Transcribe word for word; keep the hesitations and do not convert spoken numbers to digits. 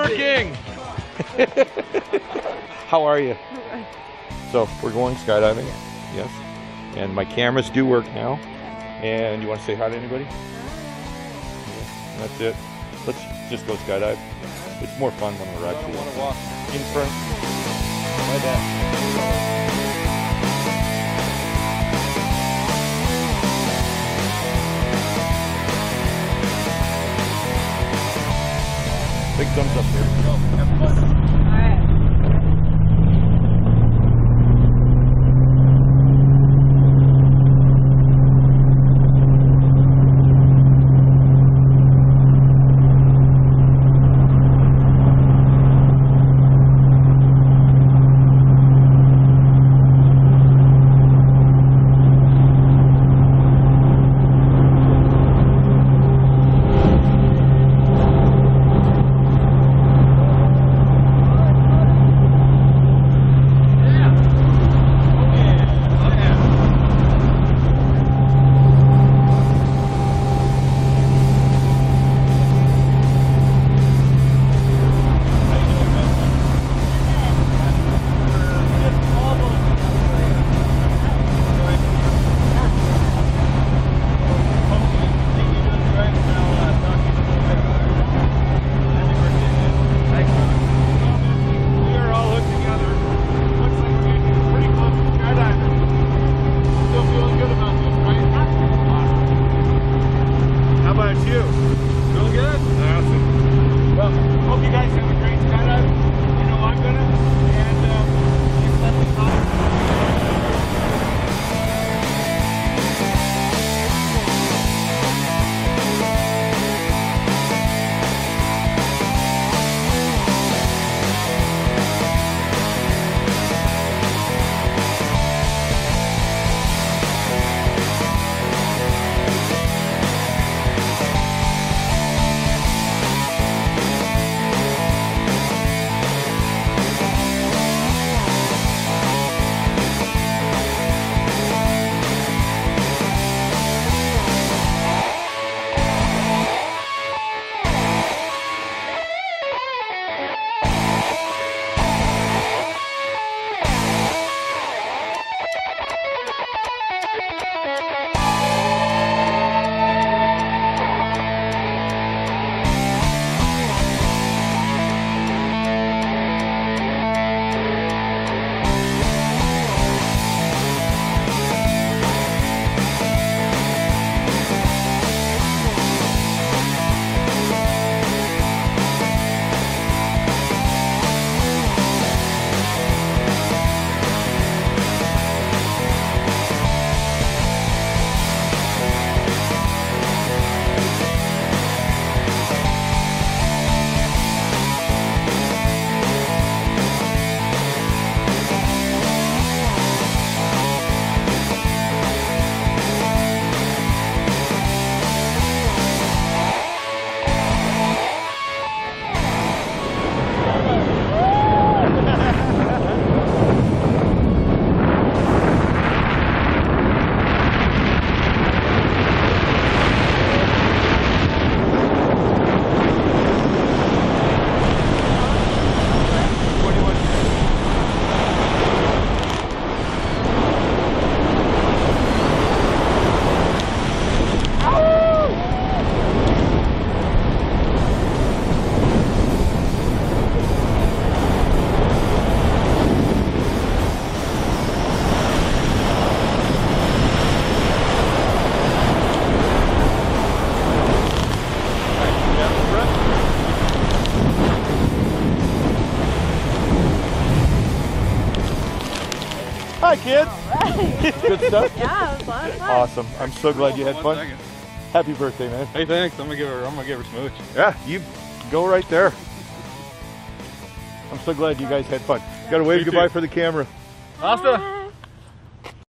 working. How are you? So we're going skydiving. Yes. And my cameras do work now. And you want to say hi to anybody? That's it. Let's just go skydive. It's more fun when we're actually want to walk in front. Like that. Big thumbs up here. Go. Have fun. All right. Hi, kids. Right. Good stuff? Yeah, it was a lot of fun. Awesome. I'm so glad you had fun. Second. Happy birthday, man. Hey, thanks. I'm gonna give her. I'm gonna give her a smooch. Yeah, you go right there. I'm so glad you guys had fun. Got to wave Me goodbye too. for the camera. Asta.